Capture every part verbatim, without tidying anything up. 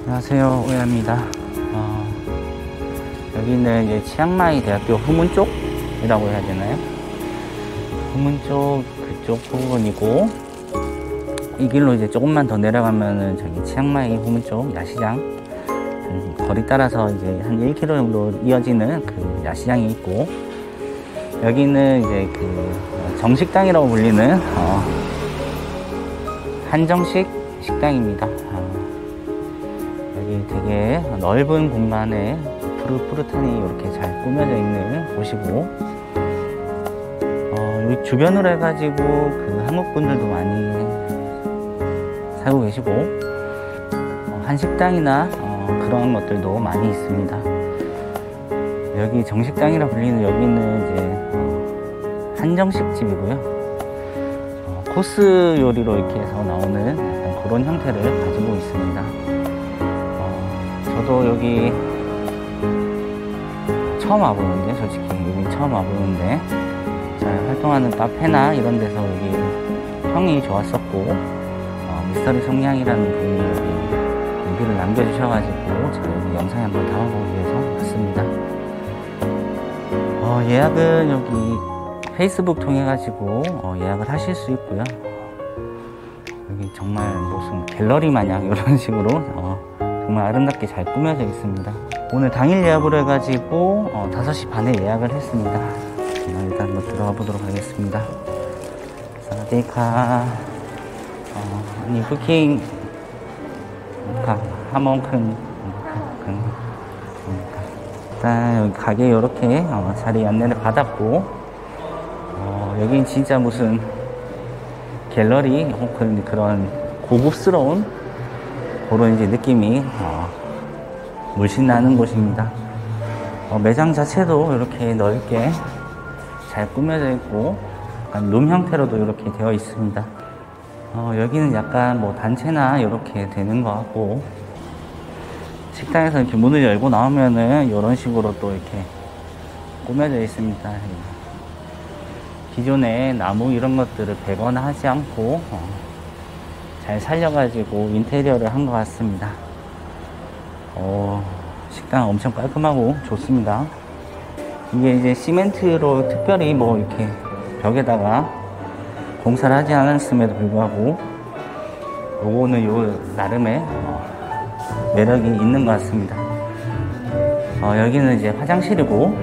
안녕하세요, 오야입니다. 어, 여기는 이제 치앙마이 대학교 후문 쪽이라고 해야 되나요? 후문 쪽 그쪽 부분이고, 이 길로 이제 조금만 더 내려가면은 저기 치앙마이 후문 쪽 야시장, 음, 거리 따라서 이제 한 일 킬로미터 정도 이어지는 그 야시장이 있고, 여기는 이제 그 정식당이라고 불리는 어, 한정식 식당입니다. 어, 여기 되게 넓은 공간에 푸릇푸릇하니 이렇게 잘 꾸며져 있는 곳이고, 어, 여기 주변으로 해가지고 그 한국 분들도 많이 살고 계시고, 어, 한식당이나 어, 그런 것들도 많이 있습니다. 여기 정식당이라 불리는 여기는 이제 어, 한정식 집이고요. 어, 코스 요리로 이렇게 해서 나오는 약간 그런 형태를 가지고 있습니다. 어, 저도 여기 처음 와보는데, 솔직히 여기 처음 와보는데 잘 활동하는 카페나 이런 데서 여기 평이 좋았었고, 어, 미스터리 송량이라는 분이 여기 리뷰를 남겨주셔가지고 제가 여기 영상에 한번 담아보기 위해서 왔습니다. 어, 예약은 여기 페이스북 통해 가지고 어, 예약을 하실 수 있고요. 여기 정말 무슨 갤러리 마냥 이런 식으로 어, 정말 아름답게 잘 꾸며져 있습니다. 오늘 당일 예약으로 해가지고 어, 다섯 시 반에 예약을 했습니다. 어, 일단 한번 들어가 보도록 하겠습니다. 사와디카. 어, 아니 부킹 하몬큰 일단 여기 가게 이렇게 어, 자리 안내를 받았고, 어, 여긴 진짜 무슨 갤러리 혹은 그런 고급스러운 그런 이제 느낌이 어, 물씬 나는 곳입니다. 어, 매장 자체도 이렇게 넓게 잘 꾸며져 있고, 약간 룸 형태로도 이렇게 되어 있습니다. 어, 여기는 약간 뭐 단체나 이렇게 되는 것 같고, 식당에서 이렇게 문을 열고 나오면은 이런 식으로 또 이렇게 꾸며져 있습니다. 기존에 나무 이런 것들을 베거나 하지 않고 어, 잘 살려가지고 인테리어를 한 것 같습니다. 어, 식당 엄청 깔끔하고 좋습니다. 이게 이제 시멘트로 특별히 뭐 이렇게 벽에다가 공사를 하지 않았음에도 불구하고 요거는 요 나름의 어, 매력이 있는 것 같습니다. 어, 여기는 이제 화장실이고,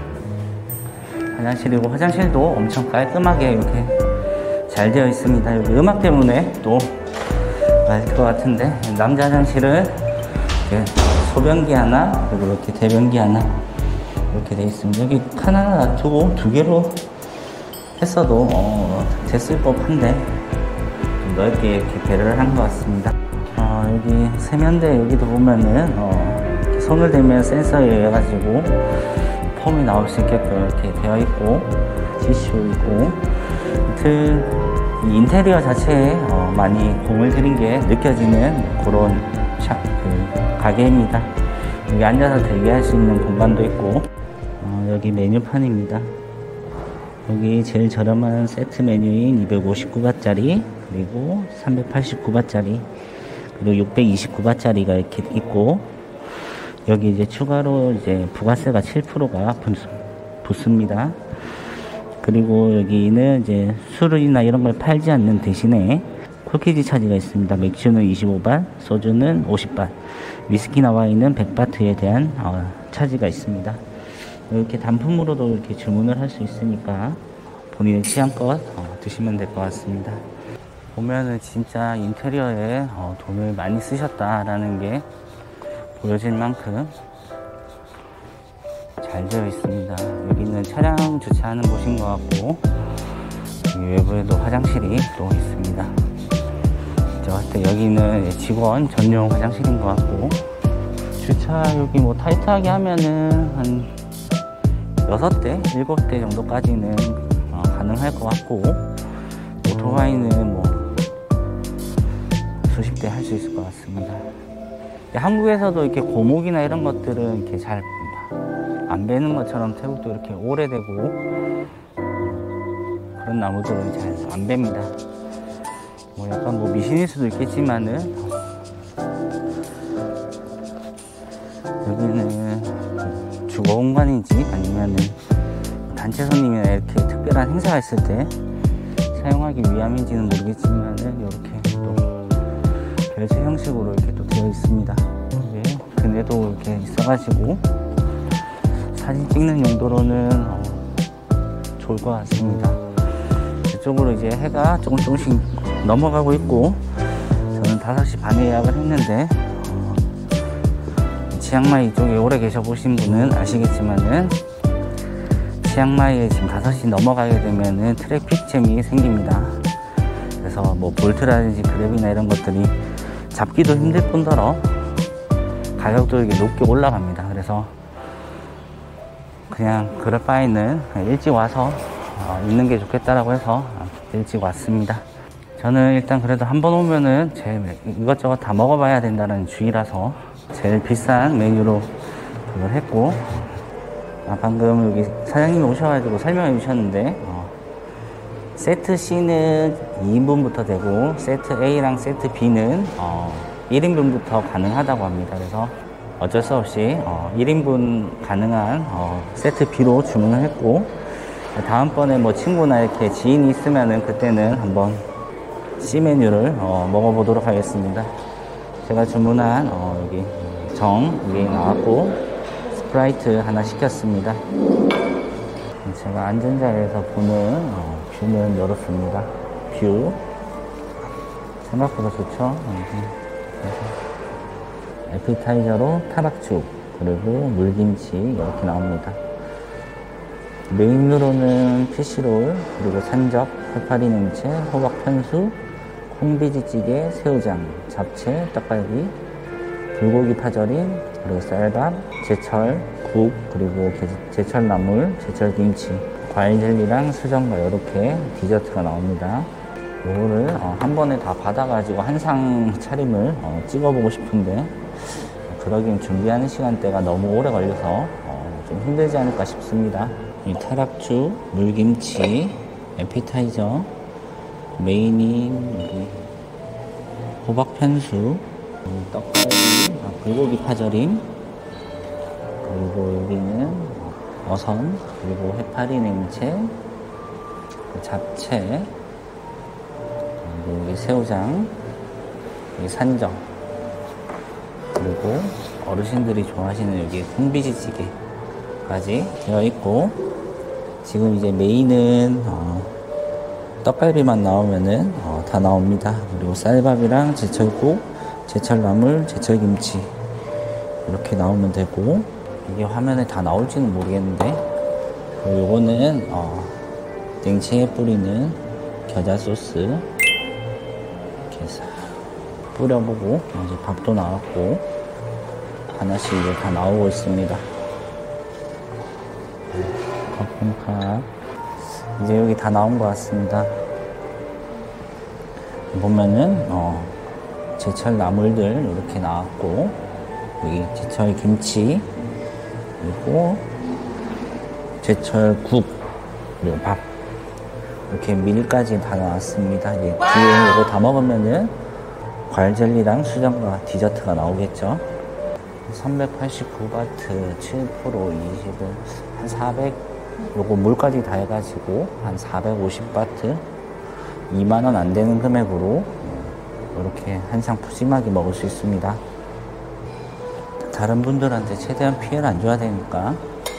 화장실이고, 화장실도 엄청 깔끔하게 이렇게 잘 되어 있습니다. 여기 음악 때문에 또 알 것 같은데, 남자 화장실은 이렇게 소변기 하나, 그리고 이렇게 대변기 하나, 이렇게 되어 있습니다. 여기 칸 하나 놔두고 두 개로 했어도 어, 됐을 법한데, 좀 넓게 이렇게 배려를 한 것 같습니다. 어, 여기 세면대 여기도 보면은 어, 손을 대면 센서에 의해 가지고 폼이 나올 수 있게끔 이렇게 되어 있고, 티슈 있고, 아무튼 이 인테리어 자체에 어, 많이 공을 들인 게 느껴지는 그런 샵, 그 가게입니다. 여기 앉아서 대기할 수 있는 공간도 있고, 어, 여기 메뉴판입니다. 여기 제일 저렴한 세트 메뉴인 이백오십구 바트짜리, 그리고 삼백팔십구 바트짜리, 그리고 육백이십구 바트짜리가 이렇게 있고, 여기 이제 추가로 이제 부가세가 칠 퍼센트가 붙습니다. 그리고 여기는 이제 술이나 이런 걸 팔지 않는 대신에 콜키지 차지가 있습니다. 맥주는 이십오 바트, 소주는 오십 바트, 위스키나 와인은 백 바트에 대한 어, 차지가 있습니다. 이렇게 단품으로도 이렇게 주문을 할 수 있으니까 본인의 취향껏 어, 드시면 될 것 같습니다. 보면은 진짜 인테리어에 어, 돈을 많이 쓰셨다라는 게 보여질 만큼 잘 되어 있습니다. 여기는 차량 주차하는 곳인 것 같고, 여기 외부에도 화장실이 또 있습니다. 저 때 여기는 직원 전용 화장실인 것 같고, 주차 여기 뭐 타이트하게 하면은 한 여섯 대, 일곱 대 정도까지는 어, 가능할 것 같고, 오토바이는 뭐 수십 대 할 수 있을 것 같습니다. 한국에서도 이렇게 고목이나 이런 것들은 이렇게 잘 안 베는 것처럼 태국도 이렇게 오래되고 그런 나무들은 잘 안 뱁니다. 뭐 약간 뭐 미신일 수도 있겠지만은 여기는 주거 공간인지 아니면은 단체 손님이나 이렇게 특별한 행사가 있을 때 사용하기 위함인지는 모르겠지만은 이렇게 또 별채 형식으로 이렇게 또 되어 있습니다. 이게 그네도 이렇게 있어가지고 사진 찍는 용도로는 어, 좋을 것 같습니다. 이쪽으로 이제 해가 조금 조금씩 넘어가고 있고, 저는 다섯 시 반에 예약을 했는데 어, 치앙마이 이쪽에 오래 계셔 보신 분은 아시겠지만은 치앙마이에 지금 다섯 시 넘어가게 되면은 트래픽 잼이 생깁니다. 그래서 뭐 볼트라든지 그랩이나 이런 것들이 잡기도 힘들 뿐더러 가격도 이게 높게 올라갑니다. 그래서 그냥 그럴 바에는 일찍 와서 어, 있는 게 좋겠다라고 해서 일찍 왔습니다. 저는 일단 그래도 한번 오면은 제일 이것저것 다 먹어봐야 된다는 주의라서 제일 비싼 메뉴로 그걸 했고, 아, 방금 여기 사장님이 오셔가지고 설명해 주셨는데 어, 세트 C는 이 인분부터 되고 세트 A랑 세트 B는 어, 일 인분부터 가능하다고 합니다. 그래서 어쩔 수 없이 어, 일 인분 가능한 어, 세트 B로 주문을 했고, 다음번에 뭐 친구나 이렇게 지인이 있으면은 그때는 한번 C 메뉴를 어, 먹어보도록 하겠습니다. 제가 주문한 어, 여기 정 위에 나왔고 스프라이트 하나 시켰습니다. 제가 앉은 자리에서 보는 어, 뷰는 이렇습니다. 뷰 생각보다 좋죠? 에피타이저로 타락죽, 그리고 물김치 이렇게 나옵니다. 메인으로는 피시롤, 그리고 산적, 해파리 냉채, 호박 편수, 콩비지찌개, 새우장, 잡채, 떡갈비, 불고기 파절임, 그리고 쌀밥, 제철, 국, 그리고 제철 나물, 제철 김치, 과일 젤리랑 수정과 이렇게 디저트가 나옵니다. 요거를 어, 한 번에 다 받아가지고 한 상 차림을 어, 찍어보고 싶은데 그러기엔 준비하는 시간대가 너무 오래 걸려서 어, 좀 힘들지 않을까 싶습니다. 이 타락죽, 물김치, 에피타이저, 메인이 여기 호박 편수, 떡갈비, 아, 불고기 파절임, 그리고 여기는 어선, 그리고 해파리 냉채, 잡채, 그리고 여기 새우장, 여기 산적, 그리고 어르신들이 좋아하시는 여기 콩비지찌개까지 되어 있고, 지금 이제 메인은 어, 떡갈비만 나오면은 어, 다 나옵니다. 그리고 쌀밥이랑 제철국, 제철나물, 제철김치 이렇게 나오면 되고, 이게 화면에 다 나올지는 모르겠는데, 그리고 요거는 어, 냉채에 뿌리는 겨자 소스 이렇게 싹 뿌려보고, 이제 밥도 나왔고 하나씩 이제 다 나오고 있습니다. 컵 이제 여기 다 나온 것 같습니다. 보면은 어, 제철 나물들 이렇게 나왔고, 여기 제철 김치, 그리고 제철 국, 그리고 밥, 이렇게 밀까지 다 나왔습니다. 이제 뒤에 이거 다 먹으면은 과일 젤리랑 수정과 디저트가 나오겠죠. 삼백팔십구 바트 칠 퍼센트 이십은 한 사백, 요거 물까지 다 해가지고 한 사백오십 바트, 이만 원 안 되는 금액으로 이렇게 한 상 푸짐하게 먹을 수 있습니다. 다른 분들한테 최대한 피해를 안 줘야 되니까.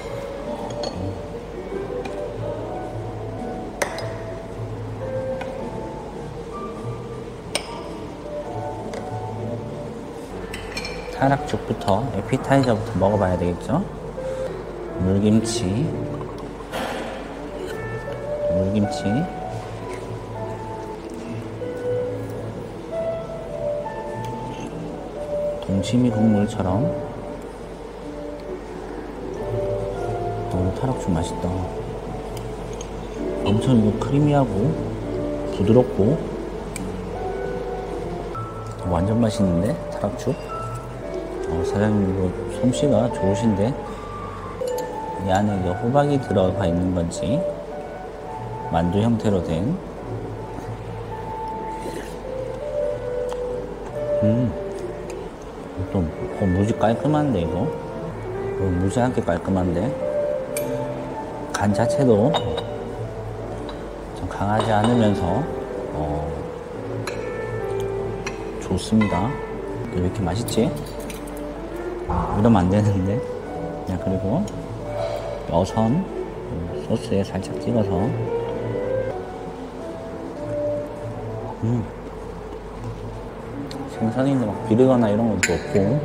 타락죽부터, 에피타이저부터 먹어봐야 되겠죠. 물김치, 물김치, 동치미 국물처럼. 어, 타락죽 맛있다. 엄청 이거 크리미하고 부드럽고 완전 맛있는데, 타락죽. 어, 사장님 이거 솜씨가 좋으신데, 이 안에 이게 호박이 들어가 있는 건지 만두 형태로 된 음, 또 어, 무지 깔끔한데 이거 어, 무지하게 깔끔한데 간 자체도 좀 강하지 않으면서 어, 좋습니다. 왜 이렇게 맛있지? 이러면 안 되는데. 자, 그리고 여선 소스에 살짝 찍어서 음. 생선인데 막 비리거나 이런 것도 없고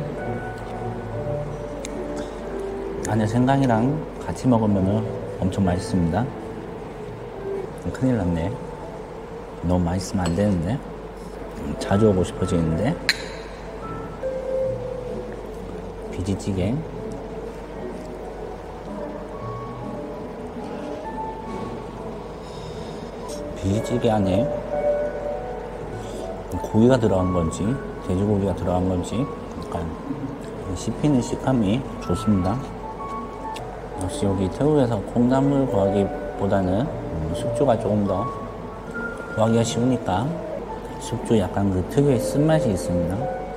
안에 생강이랑 같이 먹으면 엄청 맛있습니다. 큰일 났네. 너무 맛있으면 안 되는데. 자주 오고 싶어지는데. 비지찌개. 비지찌개 안에 고기가 들어간 건지 돼지고기가 들어간 건지 약간 씹히는 식감이 좋습니다. 역시 여기 태국에서 콩나물 구하기보다는 숙주가 조금 더 구하기가 쉬우니까 숙주 약간 그 특유의 쓴맛이 있습니다.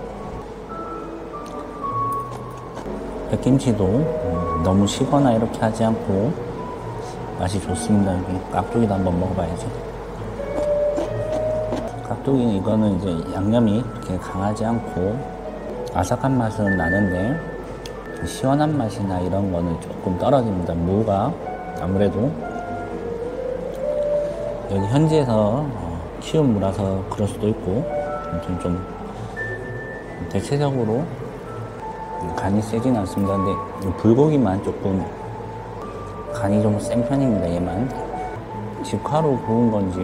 백김치도 너무 시거나 이렇게 하지 않고 맛이 좋습니다. 여기 깍두기도 한번 먹어봐야지. 깍두기는 이거는 이제 양념이 그렇게 강하지 않고 아삭한 맛은 나는데 시원한 맛이나 이런 거는 조금 떨어집니다. 무가 아무래도 여기 현지에서 키운 무라서 그럴 수도 있고 아무튼 좀 대체적으로 간이 세진 않습니다. 근데 불고기만 조금 간이 좀 센 편입니다. 얘만 직화로 구운 건지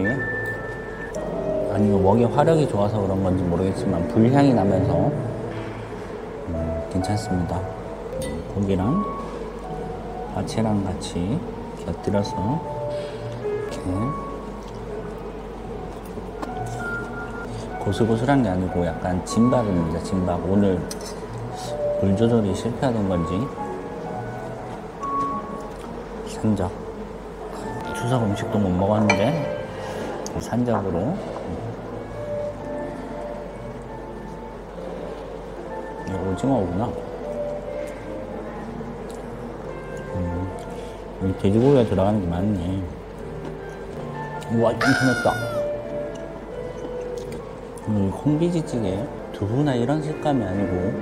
아니면 웍의 화력이 좋아서 그런 건지 모르겠지만 불향이 나면서 음, 괜찮습니다. 고기랑 야채랑 같이 곁들여서 이렇게 고슬고슬한 게 아니고 약간 진밥입니다. 진밥. 오늘 물 조절이 실패하던 건지 산적. 추석 음식도 못 먹었는데 산적으로 이거 오징어구나. 음, 여기 돼지고기가 들어가는 게 많네. 우와, 인터넷다. 음, 콩비지찌개 두부나 이런 식감이 아니고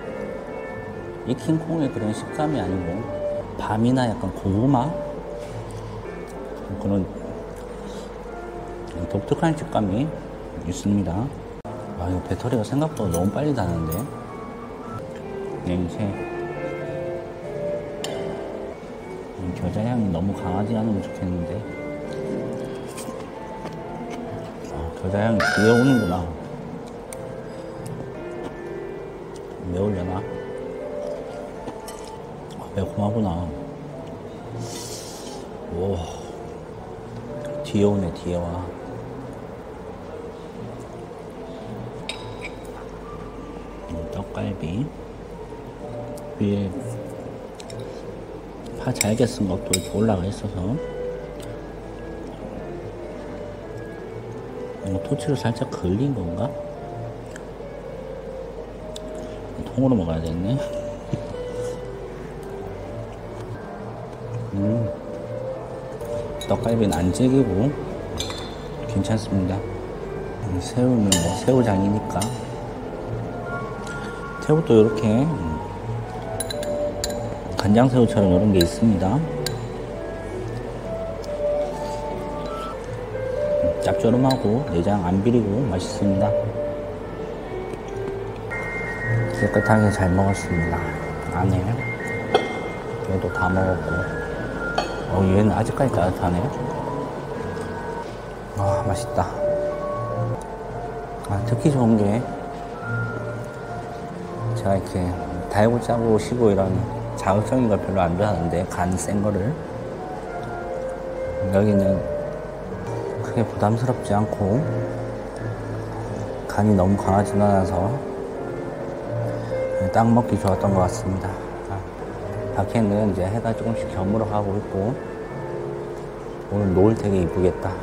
익힌 콩의 그런 식감이 아니고 밤이나 약간 고구마 그런 독특한 식감이 있습니다. 아, 이거 배터리가 생각보다 너무 빨리 닿는데. 냉채. 겨자 향이 너무 강하지 않으면 좋겠는데. 아, 겨자 향이 뒤에 오는구나. 매울려나? 아, 매콤하구나. 오, 뒤에 오네, 뒤에 와. 떡갈비 위에 파 잘게 쓴 것도 이렇게 올라가 있어서 이거 토치로 살짝 걸린 건가? 통으로 먹어야 되겠네. 음, 떡갈비는 안 질기고 괜찮습니다. 새우는 뭐 새우장이니까. 새우도 이렇게 간장새우처럼 이런 게 있습니다. 짭조름하고 내장 안 비리고 맛있습니다. 깨끗하게 잘 먹었습니다. 안에 얘도 다 먹었고, 어, 얘는 아직까지 따뜻하네. 아, 맛있다. 아, 특히 좋은 게 제가 이렇게 달고 짜고 시고 이런 자극적인 걸 별로 안 좋아하는데 간 센 거를 여기는 크게 부담스럽지 않고 간이 너무 강하지는 않아서 딱 먹기 좋았던 것 같습니다. 밖에는 이제 해가 조금씩 저물어 가고 있고 오늘 노을 되게 이쁘겠다.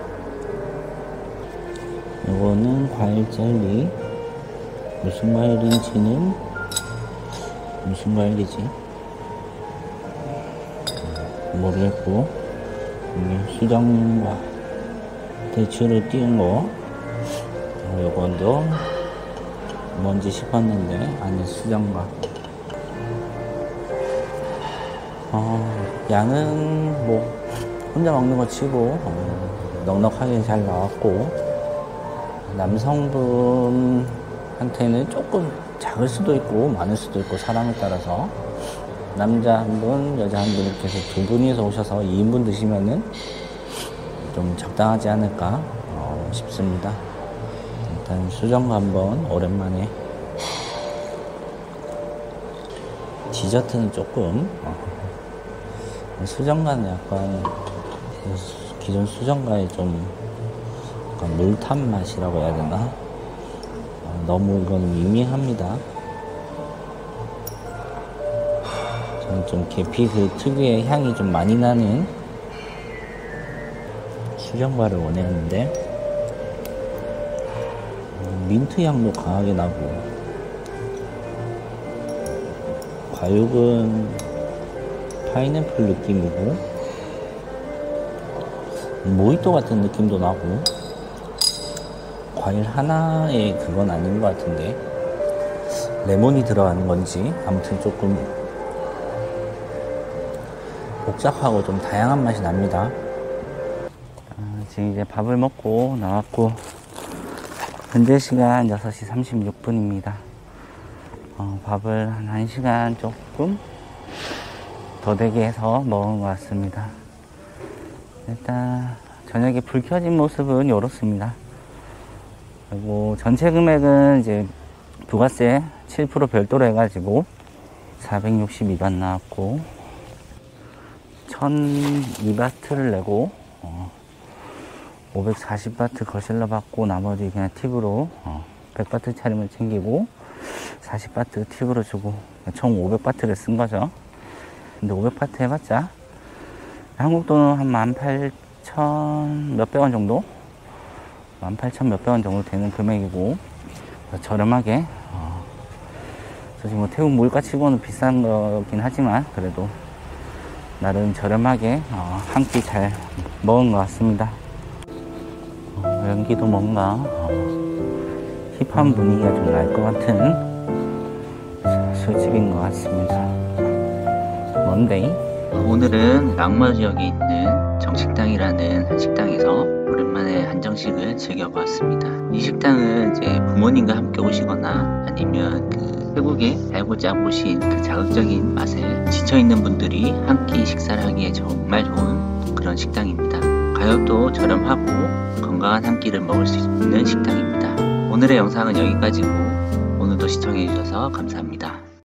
이거는 과일 젤리, 무슨 과일인지는 무슨 과일이지? 모르겠고, 이게 수정과 대추를 띄운 거, 어, 요건도 뭔지 싶었는데 안에 수정과. 어, 양은 뭐 혼자 먹는 거 치고 어, 넉넉하게 잘 나왔고, 남성분한테는 조금 작을 수도 있고 많을 수도 있고 사람에 따라서, 남자 한 분, 여자 한 분 이렇게 해서 두 분이서 오셔서 이 인분 드시면은 좀 적당하지 않을까 어, 싶습니다. 일단 수정과 한번 오랜만에. 디저트는 조금 어, 수정과는 약간 기존 수정과의 좀 약간 물탄 맛이라고 해야 되나? 어, 너무 이건 미미합니다. 저는 좀 계피 그 특유의 향이 좀 많이 나는 수정과를 원했는데, 음, 민트 향도 강하게 나고, 과육은 파인애플 느낌이고, 모히또 같은 느낌도 나고, 과일 하나의 그건 아닌 것 같은데, 레몬이 들어가는 건지 아무튼 조금 복잡하고 좀 다양한 맛이 납니다. 아, 지금 이제 밥을 먹고 나왔고, 현재 시간 여섯 시 삼십육 분입니다. 어, 밥을 한 1시간 조금 더 되게 해서 먹은 것 같습니다. 일단 저녁에 불 켜진 모습은 이렇습니다. 그리고 전체 금액은 이제 부가세 칠 퍼센트 별도로 해가지고 사백육십이 ባት 나왔고, 천이 바트를 내고 어, 오백사십 바트 거실러 받고, 나머지 그냥 팁으로 어, 백 바트 차림을 챙기고 사십 바트 팁으로 주고 총 오백 바트를 쓴 거죠. 근데 오백 바트 해봤자 한국 돈은 한 만 팔천 몇백 원 정도? 만 팔천 몇백 원 정도 되는 금액이고, 저렴하게 어, 사실 뭐 태국 물가 치고는 비싼 거긴 하지만 그래도 나름 저렴하게 어, 한 끼 잘 먹은 것 같습니다. 어, 연기도 뭔가 어, 힙한 분위기가 좀 날 것 같은 술집인 것 같습니다. 먼데이. 오늘은 랑마 지역에 있는 정식당이라는 한식당에서 오랜만에 한정식을 즐겨보았습니다. 이 식당은 이제 부모님과 함께 오시거나 아니면 그 태국에 알고자 오신 그 자극적인 맛에 지쳐있는 분들이 한 끼 식사를 하기에 정말 좋은 그런 식당입니다. 가격도 저렴하고 건강한 한 끼를 먹을 수 있는 식당입니다. 오늘의 영상은 여기까지고, 오늘도 시청해주셔서 감사합니다.